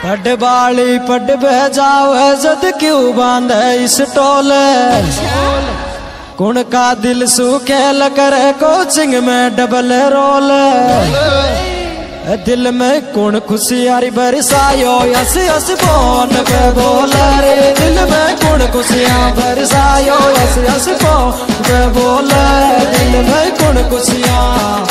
ढड बाली per बह जाओ जद क्यों बांध इस टोले कुण का दिल सुखेल करे कोचिंग में डबल रोल दिल में कुण खुशियारी बरसायो यस यस फोन पे बोल रे दिल में कुण खुशियां बरसायो यस यस फोन पे बोल दिल में कुण खुशियां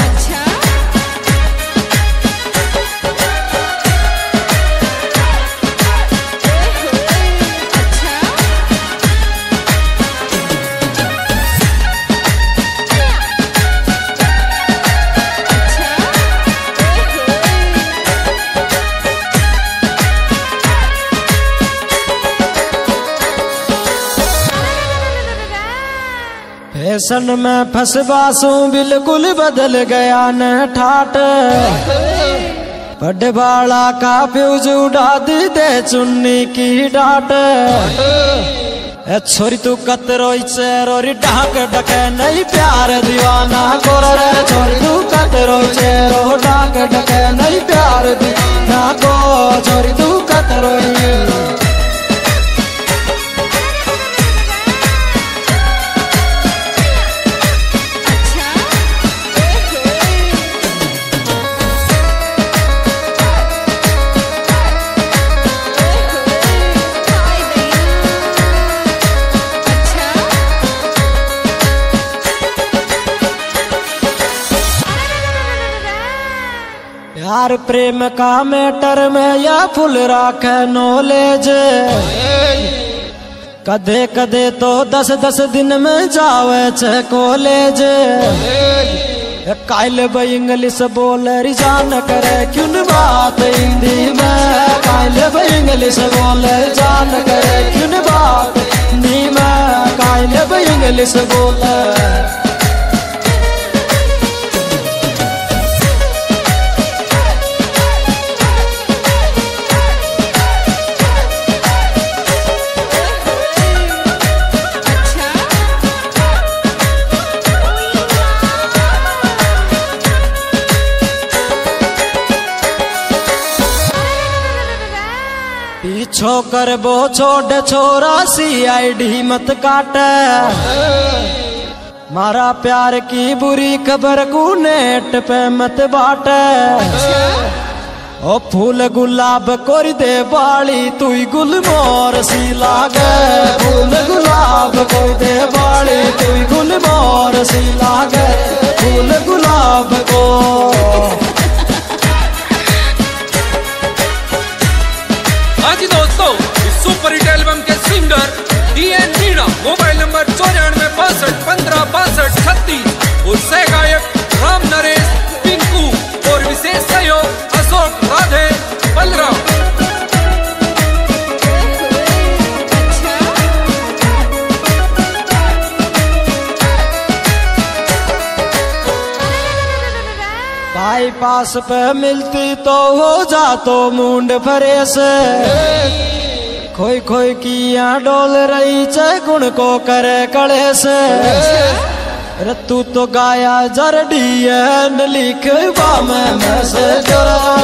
फैशन में फंसबासू बिल्कुल बदल गया न ठाट बड़े बाला का फ्यूज उड़ा दी दे चुन्नी की डाट छोरी तू कतरोई चेरोरी ढाक डके नहीं प्यार दीवाना गोर रे छोरी तू कतरोई चेरो ढाक डके नहीं प्यार दीवाना को छोरी तू कतरोई यार प्रेम का मैटर में या फुल राखे नॉलेज कदे कदे तो 10-10 दिन में जावे छे कॉलेज काइल भाई इंग्लिश बोले रिजान करे क्यों बात हिंदी में काइल भाई इंग्लिश बोले जान करे क्यों बात हिंदी में काइल भाई इंग्लिश बोले पीछो कर बो छोड़ छोरा CID मत काटे मारा प्यार की बुरी खबर को नेट पे मत बाटे ओ फूल गुलाब कोरी दे बाली तू गुल मोर सी लागे फूल गुलाब कोरी दे बाली तू गुल मोर सी लागे फूल गुलाब को सुपर हिट एल्बम के singer DN Meena mobile number 9465156236 और सह गायक राम नरेश पिंकू और विशेष सहयोग अशोक राधे बलराम। बाईपास पे मिलती तो हो जा तो मुंड फरेस खोई खोई किया डोल रही चे गुण को करे कड़े से रतू तो गाया जरडी लिख में से